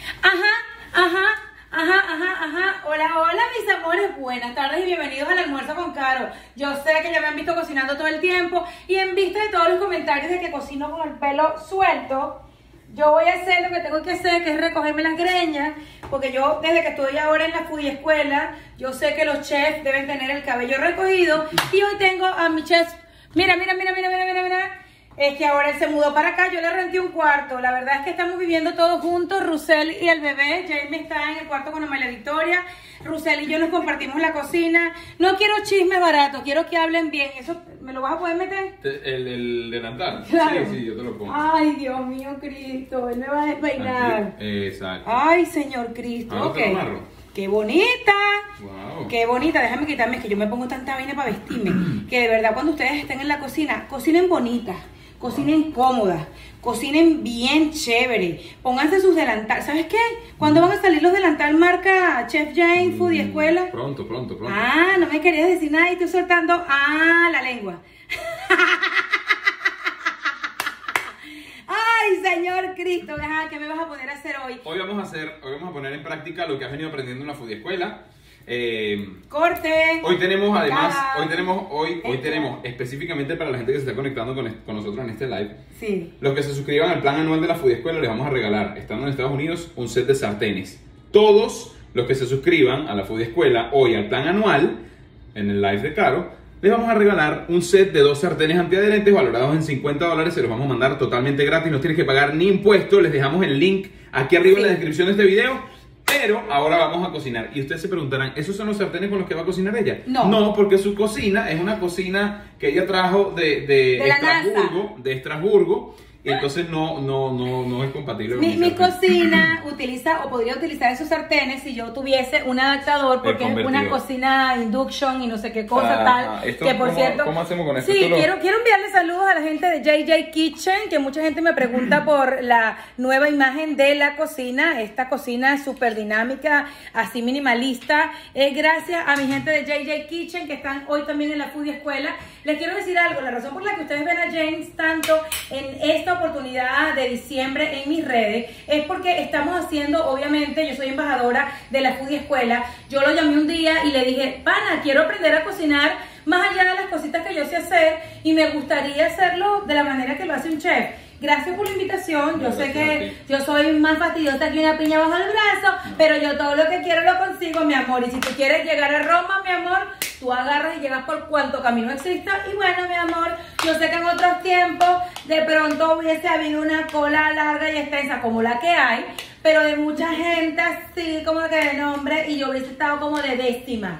Hola, hola, mis amores. Buenas tardes y bienvenidos al almuerzo con Caro. Yo sé que ya me han visto cocinando todo el tiempo y en vista de todos los comentarios de que cocino con el pelo suelto, yo voy a hacer lo que tengo que hacer, que es recogerme las greñas, porque yo desde que estoy ahora en la foodie escuela, yo sé que los chefs deben tener el cabello recogido y hoy tengo a mi chef. Mira. Es que ahora él se mudó para acá, yo le renté un cuarto. La verdad es que estamos viviendo todos juntos, Rusel y el bebé. Jamie está en el cuarto con Amalia Victoria. Rusel y yo nos compartimos la cocina. No quiero chismes baratos, quiero que hablen bien. ¿Eso me lo vas a poder meter? El delantal. Claro. Sí, yo te lo pongo. Ay, Dios mío, Cristo, él me va a despeinar. Exacto. Ay, Señor Cristo. Ahora te lo amarro. ¡Qué bonita! Wow. ¡Qué bonita! Déjame quitarme, que yo me pongo tanta vaina para vestirme. Que de verdad cuando ustedes estén en la cocina, cocinen bonitas. Cocinen cómodas, cocinen bien chévere, pónganse sus delantales. ¿Sabes qué? ¿Cuándo van a salir los delantal marca Chef Jane, Foodie Escuela? Pronto. Ah, no me querías decir nada y estoy soltando, la lengua. Ay, Señor Cristo, ¿qué me vas a poner a hacer hoy? Hoy vamos a poner en práctica lo que has venido aprendiendo en la Foodie Escuela. Corte. Hoy tenemos además, hoy tenemos específicamente para la gente que se está conectando con nosotros en este live. Sí. Los que se suscriban al plan anual de la Foodie Escuela les vamos a regalar, estando en Estados Unidos, un set de sartenes. Todos los que se suscriban a la Foodie Escuela hoy al plan anual, en el live de Caro, les vamos a regalar un set de 2 sartenes antiadherentes valorados en $50. Se los vamos a mandar totalmente gratis, no tienes que pagar ni impuestos. Les dejamos el link aquí arriba en la descripción de este video. Pero ahora vamos a cocinar. Y ustedes se preguntarán, ¿esos son los sartenes con los que va a cocinar ella? No, porque su cocina es una cocina que ella trajo de Estrasburgo. Y entonces no es compatible con mi cocina utiliza o podría utilizar esos sartenes si yo tuviese un adaptador, porque es una cocina induction y no sé qué cosa tal. Esto, que por cierto, ¿cómo hacemos con esto? Sí, quiero enviarle saludos a la gente de JJ Kitchen, que mucha gente me pregunta por la nueva imagen de la cocina. Esta cocina es súper dinámica, así minimalista. Gracias a mi gente de JJ Kitchen que están hoy también en la Foodie Escuela. Les quiero decir algo, la razón por la que ustedes ven a James tanto en esta oportunidad de diciembre en mis redes es porque estamos haciendo, obviamente, yo soy embajadora de la Foodie Escuela. Yo lo llamé un día y le dije, pana, quiero aprender a cocinar más allá de las cositas que yo sé hacer y me gustaría hacerlo de la manera que lo hace un chef. Gracias por la invitación. Yo sé que yo soy más fastidiosa que una piña bajo el brazo, pero yo todo lo que quiero lo consigo, mi amor. Y si tú quieres llegar a Roma, mi amor, tú agarras y llegas por cuanto camino exista. Y bueno, mi amor, yo sé que en otros tiempos de pronto hubiese habido una cola larga y extensa como la que hay, pero de mucha gente así como que de nombre, y yo hubiese estado como de décima.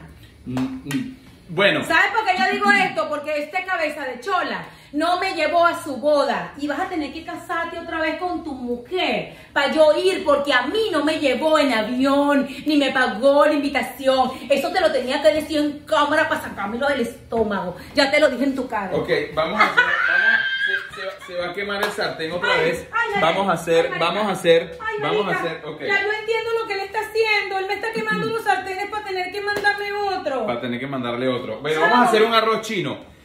Bueno. ¿Sabes por qué yo digo esto? Porque este cabeza de chola no me llevó a su boda y vas a tener que casarte otra vez con tu mujer para yo ir, porque a mí no me llevó en avión ni me pagó la invitación. Eso te lo tenía que decir en cámara para sacármelo del estómago. Ya te lo dije en tu cara. Ok, vamos a hacer, se va a quemar el sartén otra vez. Vamos a hacer, ok. Ya yo entiendo lo que él está haciendo. Él me está quemando los sartenes para tener que mandarme otro. Bueno, vamos a hacer un arroz chino.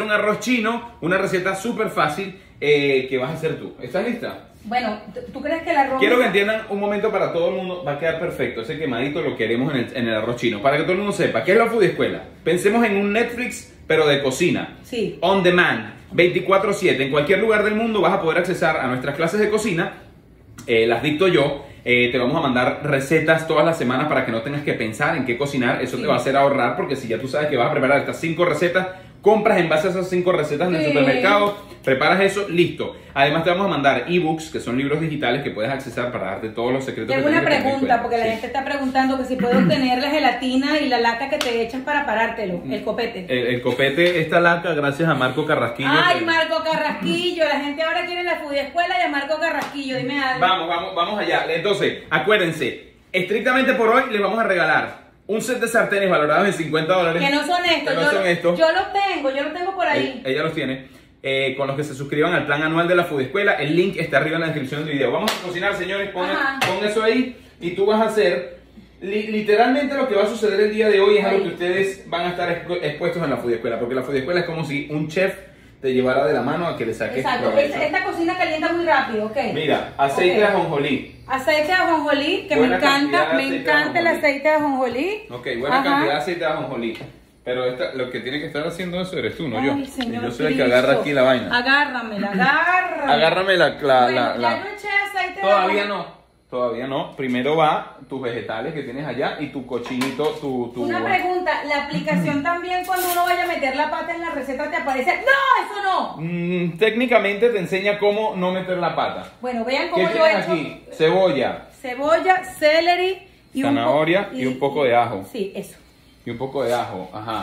Una receta súper fácil que vas a hacer tú. ¿Estás lista? Bueno, ¿tú crees que el arroz... Quiero que entiendan un momento para todo el mundo, va a quedar perfecto. Ese quemadito lo queremos en el arroz chino. Para que todo el mundo sepa, ¿qué es la Foodie Escuela? Pensemos en un Netflix, pero de cocina. Sí. On demand, 24/7. En cualquier lugar del mundo vas a poder accesar a nuestras clases de cocina. Las dicto yo. Te vamos a mandar recetas todas las semanas para que no tengas que pensar en qué cocinar. Eso te va a hacer ahorrar, porque si ya tú sabes que vas a preparar estas 5 recetas, compras en base a esas 5 recetas en el supermercado, preparas eso, listo. Además te vamos a mandar ebooks, que son libros digitales que puedes accesar para darte todos los secretos. Tengo una pregunta, porque la gente está preguntando que si puedo obtener la gelatina y la laca que te echas para parártelo, el copete. El copete, esta laca, gracias a Marco Carrasquillo. Ay, Marco Carrasquillo, la gente ahora quiere la Foodie Escuela y a Marco Carrasquillo, dime algo. Vamos allá. Entonces, acuérdense, estrictamente por hoy les vamos a regalar un set de sartenes valorados en $50. Que no son estos. Yo los tengo por ahí. Ella los tiene. Con los que se suscriban al plan anual de la Foodie Escuela. El link está arriba en la descripción del video. Vamos a cocinar, señores. Pon eso ahí. Y tú vas a hacer literalmente lo que va a suceder el día de hoy. Es algo que ustedes van a estar expuestos en la Foodie Escuela. Porque la Foodie Escuela es como si un chef te llevara de la mano a que le saques Exacto, provecho. esta cocina calienta muy rápido, ¿ok? Mira, aceite de ajonjolí. Aceite de ajonjolí, que Buena me encanta, cantidad de me aceite de encanta el ajonjolí. aceite de ajonjolí. Ok, buena Ajá. cantidad de aceite de ajonjolí. Pero lo que tiene que estar haciendo eso eres tú, no yo. Ay, Señor Yo soy el que Cristo. agarra aquí la vaina. Agárramela, agárramela. Agárrame Bueno, ya yo eché aceite de Todavía ajonjolí. no. Todavía no. Primero va tus vegetales que tienes allá y tu cochinito, tu... Una pregunta, ¿la aplicación también cuando uno vaya a meter la pata en la receta te aparece? ¡No, eso no! Técnicamente te enseña cómo no meter la pata. Bueno, vean ¿Qué cómo yo tienes he hecho aquí? Cebolla, cebolla, celery y zanahoria y un poco de ajo. Sí, eso. Y un poco de ajo, ajá.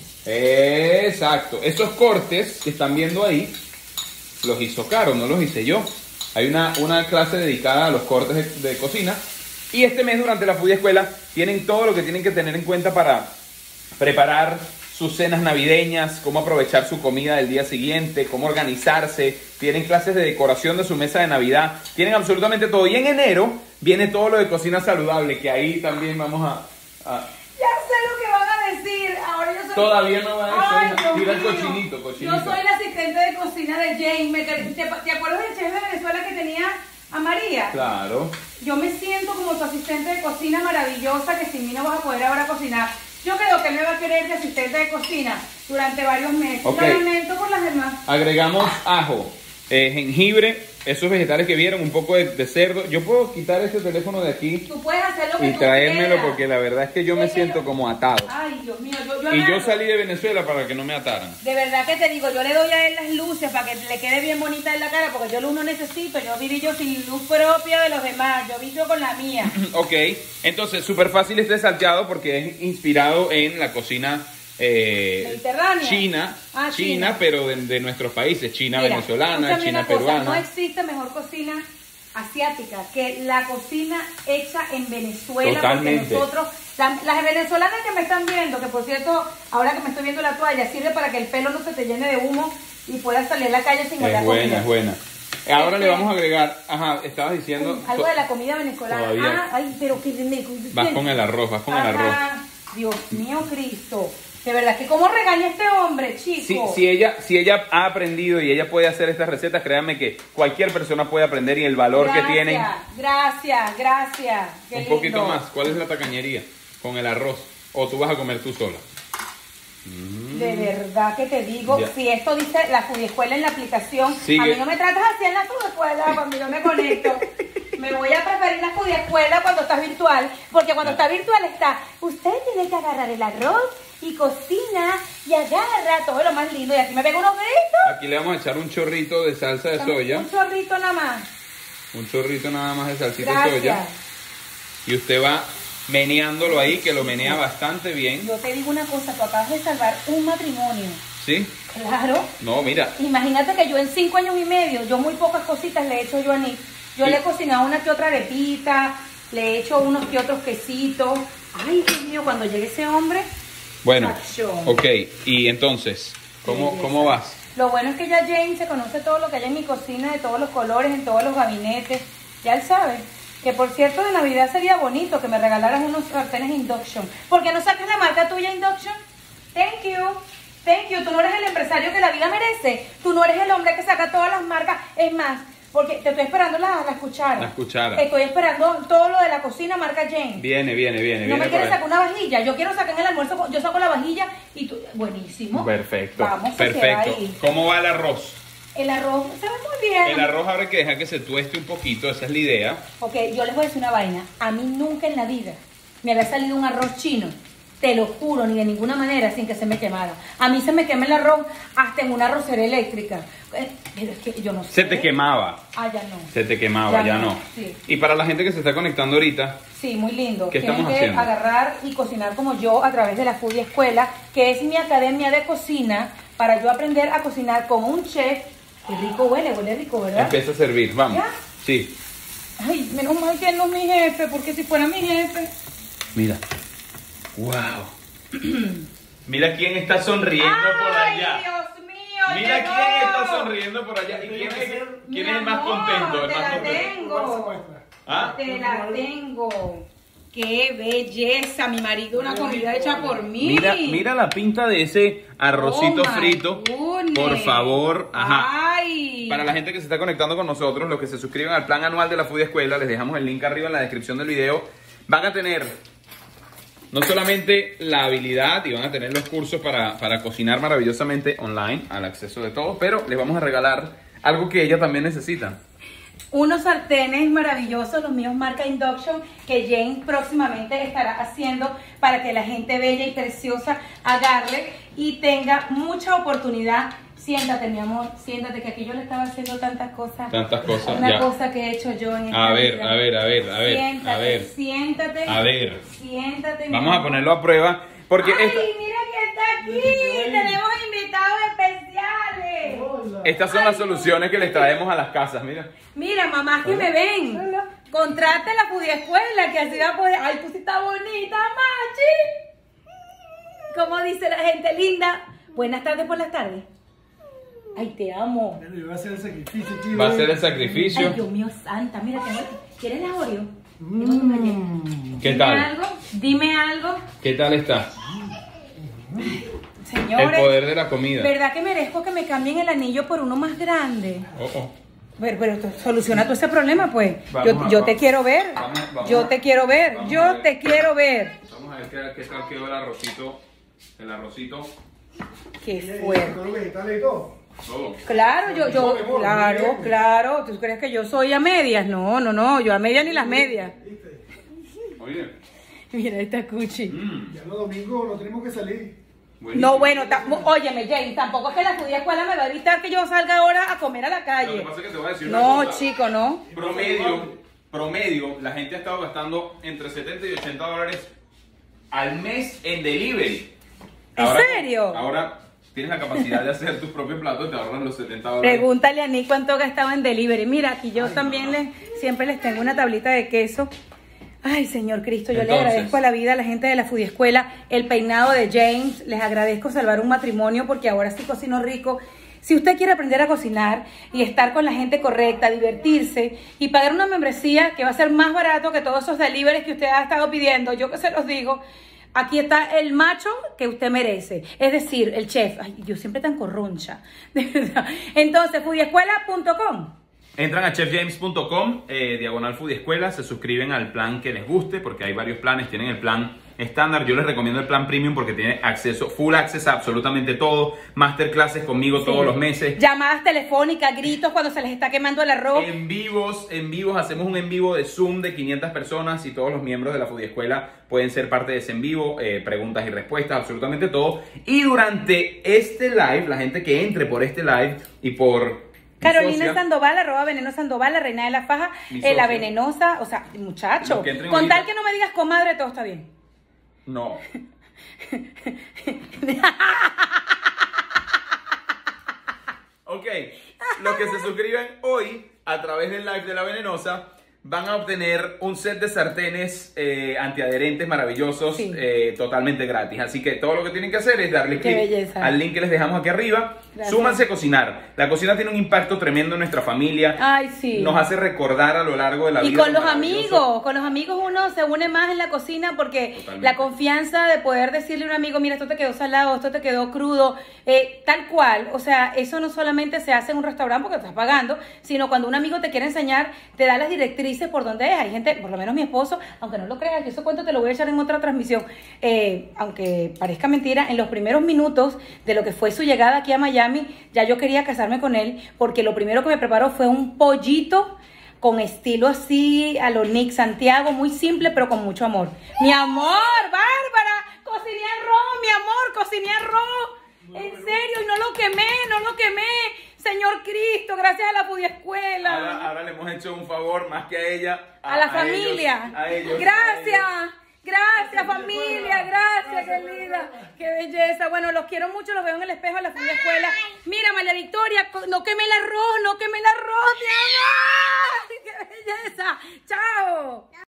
Exacto. Esos cortes que están viendo ahí, los hizo Caro, no los hice yo. Hay una clase dedicada a los cortes de cocina. Y este mes durante la Foodie Escuela tienen todo lo que tienen que tener en cuenta para preparar sus cenas navideñas, cómo aprovechar su comida del día siguiente, cómo organizarse. Tienen clases de decoración de su mesa de Navidad. Tienen absolutamente todo. Y en enero viene todo lo de cocina saludable, que ahí también vamos a... Ya sé lo que van a decir. Ahora yo soy... Todavía no va a Ay, decir. Dios Tira el mío. cochinito. Yo soy la asistente de cocina de Jane. ¿Te acuerdas del chef de Venezuela que tenía a María? Claro. Yo me siento como tu asistente de cocina maravillosa, que sin mí no vas a poder ahora cocinar. Yo creo que él me va a querer de asistente de cocina durante varios meses. Ok. Lo lamento por las demás. Agregamos ajo, jengibre, esos vegetales que vieron, un poco de cerdo. Yo puedo quitar este teléfono de aquí Tú puedes hacer lo que y tú traérmelo quieras. porque la verdad es que yo me Es que siento yo- como atado. Ay, Dios mío, Y yo agarro. salí de Venezuela para que no me ataran. De verdad que te digo, yo le doy a él las luces para que le quede bien bonita en la cara, porque yo luz no necesito, yo viví yo sin luz propia de los demás, yo vivo con la mía. Ok, entonces súper fácil este salteado porque es inspirado en la cocina Mediterránea. China, Ah, China. pero de nuestros países, China Mira, venezolana, escúchame China una cosa, peruana. no existe mejor cocina asiática que la cocina hecha en Venezuela. Totalmente. Porque nosotros, las venezolanas que me están viendo, que por cierto, ahora que me estoy viendo la toalla, sirve para que el pelo no se te llene de humo y puedas salir a la calle sin oler comida. Es buena. Ahora le vamos a agregar, estabas diciendo... Algo de la comida venezolana. Todavía. Ay, pero que Vas con el arroz, vas con el arroz. Dios mío, Cristo. De verdad que cómo regaña este hombre, chico. Si ella ha aprendido y ella puede hacer estas recetas, créanme que cualquier persona puede aprender y el valor que tienen. Gracias. Qué Un lindo. poquito más. ¿Cuál es la tacañería? Con el arroz. ¿O tú vas a comer tú sola? De verdad que te digo, Ya. si esto dice la Foodie Escuela en la aplicación, Sigue. a mí no me tratas así en la Foodie Escuela cuando yo me conecto. Me voy a preferir la Foodie Escuela cuando estás virtual, porque cuando está virtual está, usted tiene que agarrar el arroz y cocina y agarra todo lo más lindo. Y aquí me pego unos gritos. Aquí le vamos a echar un chorrito de salsa de soya. Un chorrito nada más. Un chorrito nada más de salsita de Gracias. soya. Y usted va meneándolo ahí, que lo menea bastante bien. Yo te digo una cosa, tú acabas de salvar un matrimonio. ¿Sí? Claro. No, mira. Imagínate que yo en 5 años y medio, yo muy pocas cositas le he hecho yo a Nick. Yo Sí. le he cocinado una que otra arepita, le he hecho unos que otros quesitos. Ay, Dios mío, cuando llegue ese hombre. Bueno, Acción. ok. Y entonces, ¿cómo vas? Lo bueno es que ya James se conoce todo lo que hay en mi cocina, de todos los colores, en todos los gabinetes. Ya él sabe. Que por cierto, de Navidad sería bonito que me regalaras unos sartenes Induction. ¿Por qué no sacas la marca tuya Induction? Thank you. Thank you. Tú no eres el empresario que la vida merece. Tú no eres el hombre que saca todas las marcas. Es más, porque te estoy esperando las cucharas. Las cucharas. Estoy esperando todo lo de la cocina marca Jane. Viene. No me por quieres ahí. sacar una vajilla. Yo quiero sacar en el almuerzo. Yo saco la vajilla y tú. Buenísimo. Perfecto. Vamos, sociedad Perfecto. ahí. ¿Cómo va el arroz? El arroz se ve muy bien. El arroz ahora hay que dejar que se tueste un poquito, esa es la idea. Ok, yo les voy a decir una vaina. A mí nunca en la vida me había salido un arroz chino. Te lo juro, ni de ninguna manera sin que se me quemara. A mí se me quema el arroz hasta en una arrocera eléctrica. Pero es que yo no sé. Se te quemaba. Ah, ya no. Se te quemaba, ya no. Sí. Y para la gente que se está conectando ahorita, Sí, muy lindo. ¿Qué Tienen estamos que haciendo? agarrar y cocinar como yo a través de la Foodie Escuela, que es mi academia de cocina, para yo aprender a cocinar como un chef. Qué rico huele rico, ¿verdad? empieza a servir, vamos. ¿Ya? Sí. Ay, menos mal que no es mi jefe, porque si fuera mi jefe... Mira. Wow. Mira quién está sonriendo por allá. ¡Ay, Dios mío! Mira llegó! quién está sonriendo por allá. ¿Y quién es el más contento? El Te más la contento. tengo. ¿Ah? Te la tengo. ¡Qué belleza! Mi marido, una comida hecha por mí. Mira la pinta de ese arrocito Oh my frito. goodness. Por favor. Ajá. Ay. Para la gente que se está conectando con nosotros, los que se suscriben al plan anual de la Foodie Escuela, les dejamos el link arriba en la descripción del video. Van a tener no solamente la habilidad y van a tener los cursos para cocinar maravillosamente online, al acceso de todos, pero les vamos a regalar algo que ella también necesita. Unos sartenes maravillosos, los míos marca Induction, que Jane próximamente estará haciendo para que la gente bella y preciosa agarre y tenga mucha oportunidad. Siéntate, mi amor, siéntate, que aquí yo le estaba haciendo tantas cosas. Tantas cosas, Una ya. cosa que he hecho yo en esta A ver, vida. a ver. Siéntate, siéntate. A ver. Siéntate, mi Vamos a amor. ponerlo a prueba porque ¡Ay, esta- mira que está aquí! Tenemos invitados especiales. estas son las soluciones que les traemos a las casas, mira. Mira, mamás que me ven. Contrate la Foodie Escuela, que así va a poder. ¡Ay, tú sí estás bonita, machi! ¿Cómo dice la gente linda? Buenas tardes por las tardes. Ay, te amo. Bueno, yo voy a hacer el sacrificio aquí. Va a ser el Ay, sacrificio. Dios mío, santa. Mira, ¿quieres la Oreo? Tengo tu galleta. ¿Qué Dime tal? algo, dime algo. ¿Qué tal está? Señores, El poder de la comida. ¿verdad que merezco que me cambien el anillo por uno más grande? Oh. Pero soluciona tú ese problema, pues. Vamos Yo a- te quiero ver. vamos Yo a- te quiero ver. vamos a Yo ver. te quiero ver. Vamos a ver qué tal quedó el arrocito. El arrocito. Qué Con fuerte. los vegetales y todo. Todo. Claro, Muy bien. claro. ¿Tú crees que yo soy a medias? No, yo a medias ni las medias. ¿Viste? Oye. Mira esta cuchi. Ya los domingos no tenemos que salir. Buenísimo. No, bueno, óyeme, Jane, tampoco es que la Foodie Escuela me va a evitar que yo salga ahora a comer a la Lo que calle. pasa es que te voy a decir una No, cosa. chico, no. Promedio, la gente ha estado gastando entre 70 y 80 dólares al mes en delivery. ¿En serio? Ahora tienes la capacidad de hacer tus propios platos y te ahorran los 70 dólares. Pregúntale a Nick cuánto he gastado en delivery. Mira, aquí yo también siempre les tengo una tablita de queso. Ay, Señor Cristo, yo Entonces, le agradezco a la vida, a la gente de la Foodie Escuela, el peinado de James. Les agradezco salvar un matrimonio porque ahora sí cocino rico. Si usted quiere aprender a cocinar y estar con la gente correcta, divertirse y pagar una membresía que va a ser más barato que todos esos deliveries que usted ha estado pidiendo, yo que se los digo, aquí está el macho que usted merece. Es decir, el chef. Ay, yo siempre tan corroncha. De verdad. Entonces, foodieescuela.com. Entran a chefjames.com, diagonal Foodie Escuela, se suscriben al plan que les guste, porque hay varios planes, tienen el plan estándar, yo les recomiendo el plan premium porque tiene acceso, full access a absolutamente todo, masterclasses conmigo todos los meses. Llamadas telefónicas, gritos cuando se les está quemando el arroz. En vivos, hacemos un en vivo de Zoom de 500 personas y todos los miembros de la Foodie Escuela pueden ser parte de ese en vivo, preguntas y respuestas, absolutamente todo. Y durante este live, la gente que entre por este live y por... Carolina socia, Sandoval, @Veneno Sandoval, la reina de la faja, Mi la socia. venenosa, o sea, muchacho, Los que entren con ahorita. tal que no me digas comadre, todo está bien. No. Ok, los que se suscriben hoy a través del live de La Venenosa van a obtener un set de sartenes antiadherentes maravillosos, Sí. totalmente gratis. Así que todo lo que tienen que hacer es darle Qué clic belleza. al link que les dejamos aquí arriba. Gracias. Súmanse a cocinar. La cocina tiene un impacto tremendo en nuestra familia. Ay, sí. Nos hace recordar a lo largo de la Y vida. con lo los maravilloso. amigos uno se une más en la cocina porque Totalmente. la confianza de poder decirle a un amigo, mira, esto te quedó salado, esto te quedó crudo, tal cual. O sea, eso no solamente se hace en un restaurante porque estás pagando, sino cuando un amigo te quiere enseñar, te da las directrices por donde es. Hay gente, por lo menos mi esposo, aunque no lo creas, que eso cuento te lo voy a echar en otra transmisión, aunque parezca mentira, en los primeros minutos de lo que fue su llegada aquí a Miami, ya yo quería casarme con él porque lo primero que me preparó fue un pollito con estilo así a lo Nick Santiago, muy simple pero con mucho amor. Mi amor, Bárbara, cociné arroz, mi amor, cociné arroz. En serio, y no lo quemé. Señor Cristo, gracias a la Foodie Escuela. Ahora le hemos hecho un favor más que a ella. A la familia. A ellos. Gracias. Gracias, familia, gracias, qué linda, qué belleza. Bueno, los quiero mucho, los veo en el espejo de la Foodie Escuela. Mira, María Victoria, no queme el arroz, mi amor. ¡Qué belleza! ¡Chao!